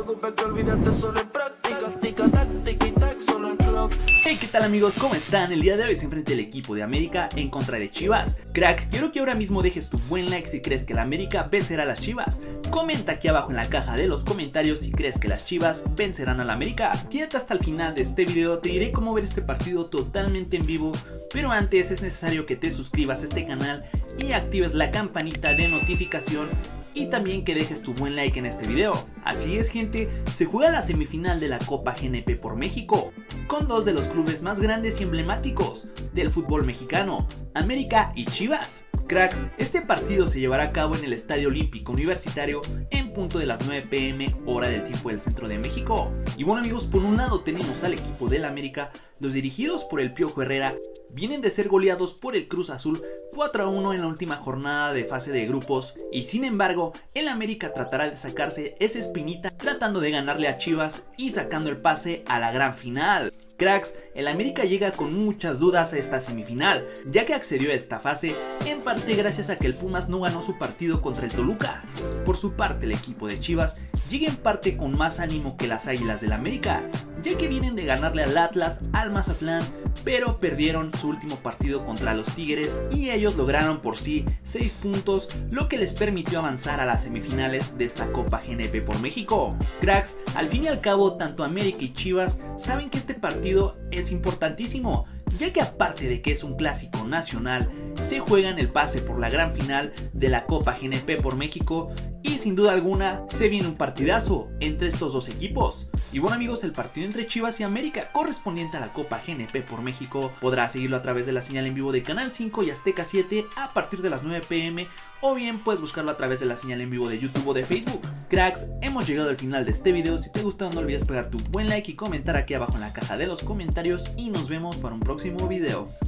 preocupes que olvídate, solo es práctica, tica, táctica y tac, solo el clock. Hey, ¿qué tal amigos? ¿Cómo están? El día de hoy se enfrenta el equipo de América en contra de Chivas. Crack, quiero que ahora mismo dejes tu buen like si crees que la América vencerá a las Chivas. Comenta aquí abajo en la caja de los comentarios si crees que las Chivas vencerán a la América. Quédate hasta el final de este video, te diré cómo ver este partido totalmente en vivo. Pero antes es necesario que te suscribas a este canal y actives la campanita de notificación. Y también que dejes tu buen like en este video. Así es gente, se juega la semifinal de la Copa GNP por México, con dos de los clubes más grandes y emblemáticos del fútbol mexicano, América y Chivas. Cracks, este partido se llevará a cabo en el Estadio Olímpico Universitario en punto de las 9 p.m. hora del tiempo del centro de México. Y bueno amigos, por un lado tenemos al equipo del América, los dirigidos por el Piojo Herrera, vienen de ser goleados por el Cruz Azul 4-1 en la última jornada de fase de grupos, y sin embargo el América tratará de sacarse esa espinita tratando de ganarle a Chivas y sacando el pase a la gran final. Cracks, el América llega con muchas dudas a esta semifinal, ya que accedió a esta fase en parte gracias a que el Pumas no ganó su partido contra el Toluca. Por su parte, el equipo de Chivas llega en parte con más ánimo que las Águilas del América, ya que vienen de ganarle al Atlas, al Mazatlán, pero perdieron su último partido contra los Tigres y ellos lograron por sí 6 puntos, lo que les permitió avanzar a las semifinales de esta Copa GNP por México. Cracks, al fin y al cabo tanto América y Chivas saben que este partido es importantísimo, ya que aparte de que es un clásico nacional, se juegan el pase por la gran final de la Copa GNP por México y sin duda alguna se viene un partidazo entre estos dos equipos. Y bueno amigos, el partido entre Chivas y América correspondiente a la Copa GNP por México podrás seguirlo a través de la señal en vivo de Canal 5 y Azteca 7 a partir de las 9 p.m. o bien puedes buscarlo a través de la señal en vivo de YouTube o de Facebook. Cracks, hemos llegado al final de este video. Si te gustó no olvides pegar tu buen like y comentar aquí abajo en la caja de los comentarios y nos vemos para un próximo video.